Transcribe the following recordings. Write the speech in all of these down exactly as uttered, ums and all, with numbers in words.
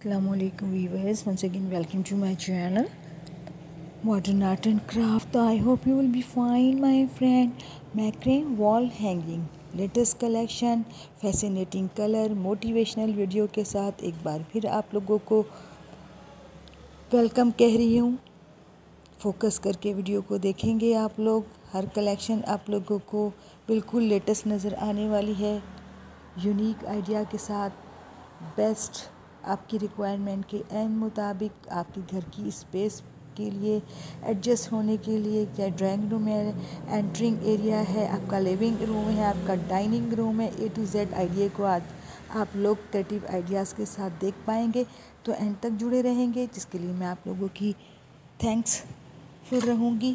Assalamualaikum viewers, once again welcome to my channel Modern Art and Craft. I hope you will be fine my friend. Macrame wall hanging latest collection, fascinating colour, motivational video के साथ एक बार फिर आप लोगों को welcome कह रही हूँ। फोकस करके वीडियो को देखेंगे आप लोग। हर कलेक्शन आप लोगों को बिल्कुल लेटेस्ट नज़र आने वाली है, यूनिक आइडिया के साथ, बेस्ट आपकी रिक्वायरमेंट के एन मुताबिक, आपके घर की स्पेस के लिए एडजस्ट होने के लिए, चाहे ड्राइंग रूम है, एंट्रिंग एरिया है, आपका लिविंग रूम है, आपका डाइनिंग रूम है, ए टू जेड आइडिया को आज आप लोग क्रिएटिव आइडियाज़ के साथ देख पाएंगे। तो एंड तक जुड़े रहेंगे, जिसके लिए मैं आप लोगों की थैंक्स फुल रहूँगी।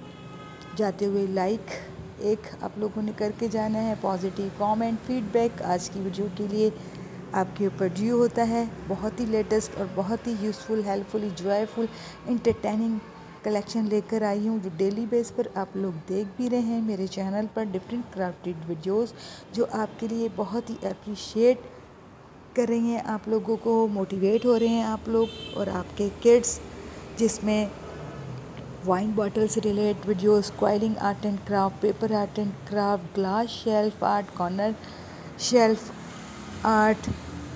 जाते हुए लाइक एक आप लोगों ने करके जाना है, पॉजिटिव कमेंट फीडबैक आज की वीडियो के लिए आपके ऊपर ड्यू होता है। बहुत ही लेटेस्ट और बहुत ही useful, helpful, joyful, entertaining collection लेकर आई हूँ, जो डेली बेस पर आप लोग देख भी रहे हैं मेरे चैनल पर डिफरेंट क्राफ्टेड वीडियोस, जो आपके लिए बहुत ही अप्रिशिएट कर रही हैं, आप लोगों को मोटिवेट हो रहे हैं आप लोग और आपके किड्स, जिसमें वाइन बॉटल से related videos, quilling art and craft, paper art and craft, glass shelf art, corner shelf art,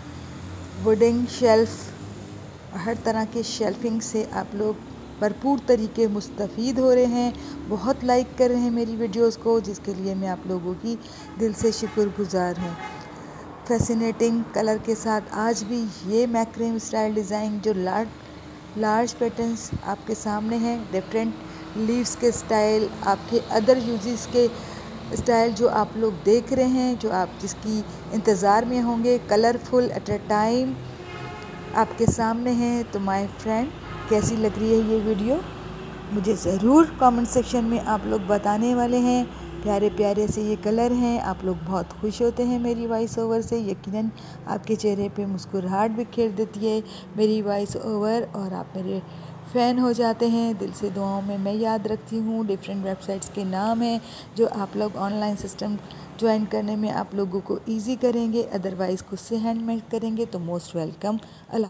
wooden shelf, हर तरह के शेल्फिंग से आप लोग भरपूर तरीके मुस्तफ़ीद हो रहे हैं, बहुत लाइक कर रहे हैं मेरी वीडियोस को, जिसके लिए मैं आप लोगों की दिल से शुक्रगुजार हूँ। फैसिनेटिंग कलर के साथ आज भी ये मैक्रेम स्टाइल डिज़ाइन, जो लार्ज लार्ज पैटर्न्स आपके सामने हैं, डिफरेंट लीव्स के स्टाइल, आपके अदर यूजेस के स्टाइल जो आप लोग देख रहे हैं, जो आप जिसकी इंतज़ार में होंगे, कलरफुल एट अ टाइम आपके सामने हैं। तो माय फ्रेंड, कैसी लग रही है ये वीडियो, मुझे ज़रूर कमेंट सेक्शन में आप लोग बताने वाले हैं। प्यारे प्यारे से ये कलर हैं, आप लोग बहुत खुश होते हैं मेरी वॉइस ओवर से, यकीनन आपके चेहरे पे मुस्कुराहट बिखेर देती है मेरी वॉइस ओवर, और आप मेरे फ़ैन हो जाते हैं। दिल से दुआओं में मैं याद रखती हूँ। डिफरेंट वेबसाइट्स के नाम हैं जो आप लोग ऑनलाइन सिस्टम ज्वाइन करने में आप लोगों को ईजी करेंगे, अदरवाइज़ खुद से हैंडमेड करेंगे तो मोस्ट वेलकम। अल्लाह।